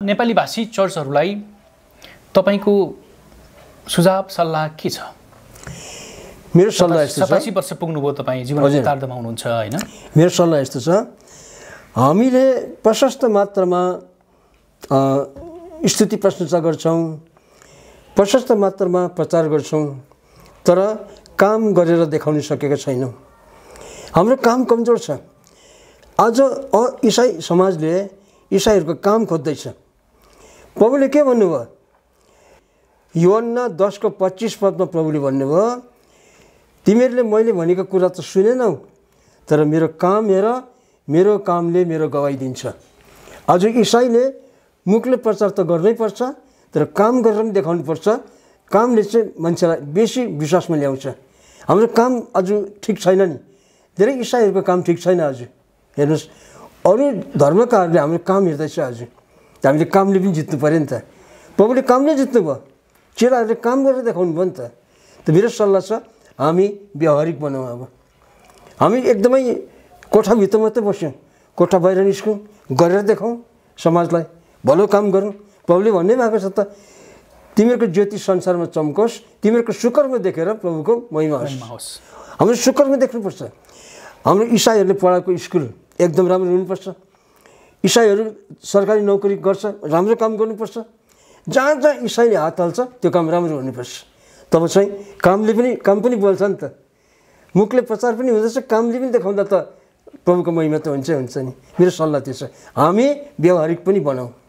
नेपाली भाषी चर्चहरूलाई तपाईको सुझाव सल्लाह के छ? मेरो सल्लाह यस्तो छ, 87 वर्ष पुग्नुभयो तपाईँ, जीवन चरितार्थमा हुनुहुन्छ हैन? मेरो सल्लाह यस्तो छ, हामीले प्रशस्त मात्रामा स्तुति प्रशंसा गर्छौँ, प्रशस्त मात्रामा प्रचार गर्छौँ, तर काम गरेर देखाउन सकेका छैनौँ। हाम्रो काम कमजोर छ। आज इसाई समाजले इसाईहरूको काम खोज्दैछ। प्रभुले के भन्नुभयो? यूहन्ना 10:25 प्रभुले भन्नुभयो, तिमीहरूले मैले भनेको कुरा त सुनेनौ, तर मेरो काम हेर, मेरो कामले मेरो गवाई दिन्छ। आज इसाईले मुखले प्रचार त गर्नै पर्छ, तर काम गरेर पनि देखाउनु पर्छ। कामले चाहिँ मान्छेलाई बेसी विश्वासमा ल्याउँछ। हाम्रो काम आज ठिक छैन नि, धेरै इसाईहरूको काम ठिक छैन। आज हेर्नुहोस्, अरू धर्मकाहरूले हाम्रो काम हेर्दैछ। आज हामीले कामले पनि जित्नु पऱ्यो नि त। प्रभुले कामले जित्नु भयो, चेलाहरूले काम गरेर देखाउनु भयो नि त। मेरो सल्लाह छ, हामी व्यवहारिक बनाउँ। अब हामी एकदमै कोठाभित्र मात्रै बस्यौँ, कोठा बाहिर निस्कौँ, गरेर देखाउँ, समाजलाई भलो काम गरौँ। प्रभुले भन्नै भएको छ त, तिमीहरूको ज्योति संसारमा चम्कोस्, तिमीहरूको सुकर्म देखेर प्रभुको महिमा होस्। हाम्रो सुकर्म देख्नुपर्छ। हाम्रो इसाईहरूले पढाएको स्कुल एकदम राम्रो हुनुपर्छ। इसाईहरू सरकारी नोकरी गर्छ, राम्रो काम गर्नुपर्छ। जहाँ जहाँ इसाईले हात हाल्छ त्यो काम राम्रो हुनुपर्छ। तब चाहिँ काम पनि बोल्छ नि त। मुखले प्रचार पनि हुँदैछ, कामले पनि देखाउँदा त प्रभुको महिमा त हुन्छ नि। मेरो सल्लाह त्यो छ, हामी व्यवहारिक पनि बनाऊ।